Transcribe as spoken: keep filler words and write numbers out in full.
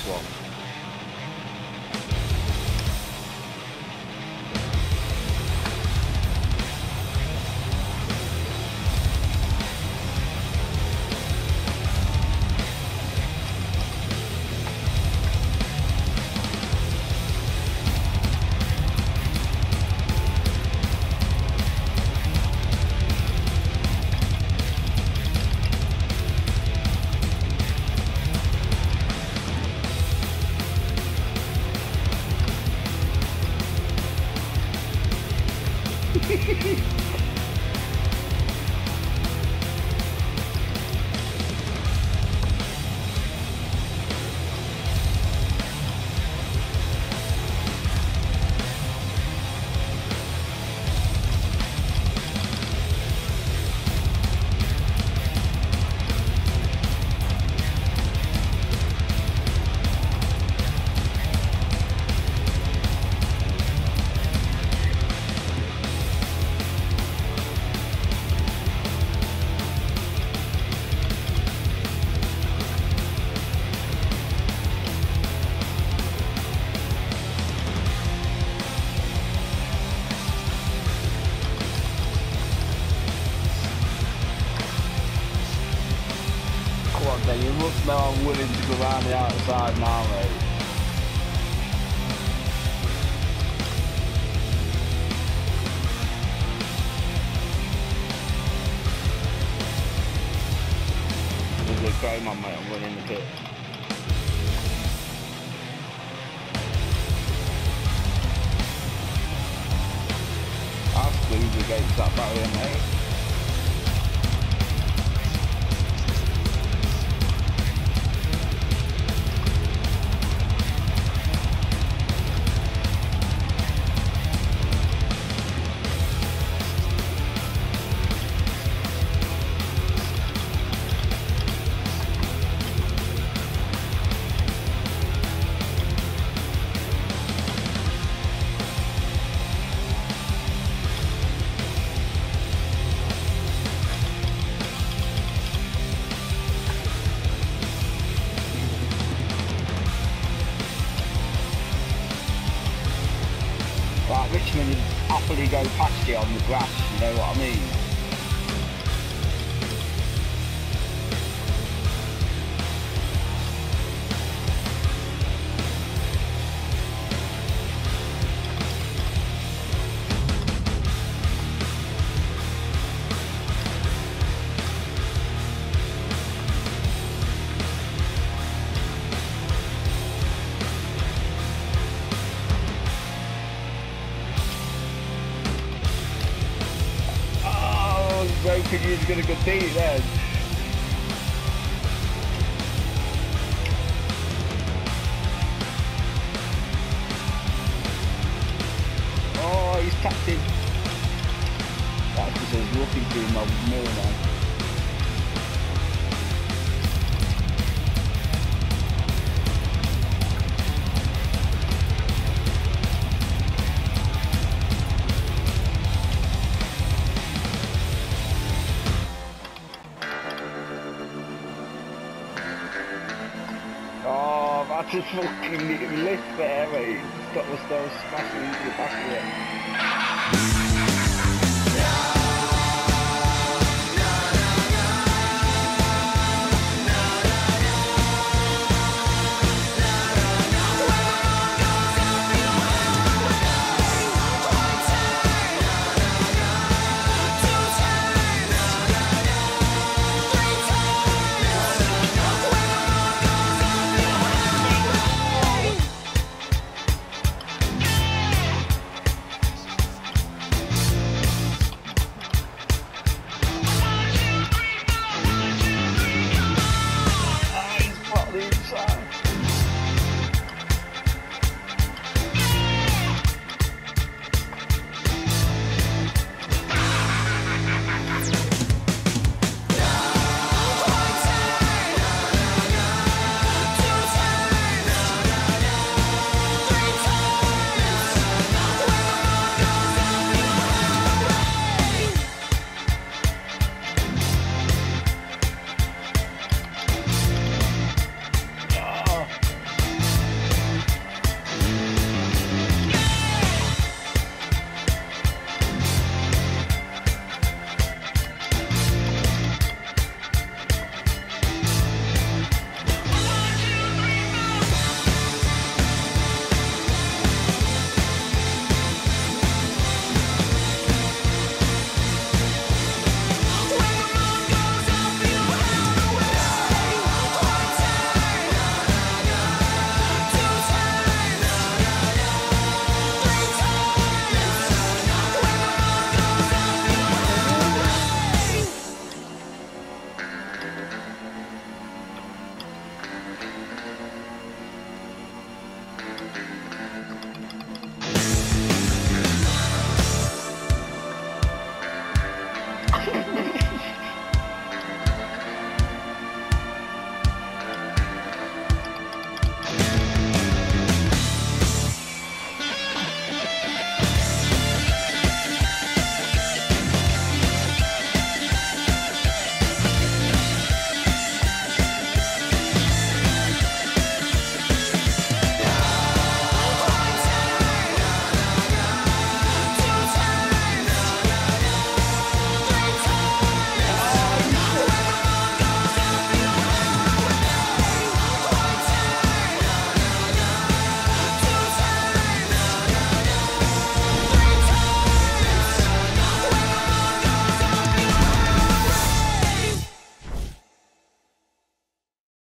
one. You must know I'm willing to go around the outside now, mate. There's a chrome on, mate. I'm running the pit. I'll squeeze against that barrier, mate. Like Richmond would happily go past you on the grass, you know what I mean? Hoping you're going to go beat then. Oh, he's tapped in. That's because he's looking through my mirror now. Oh, that's a fucking lift there, mate. Stop the stone smashing into the back of it.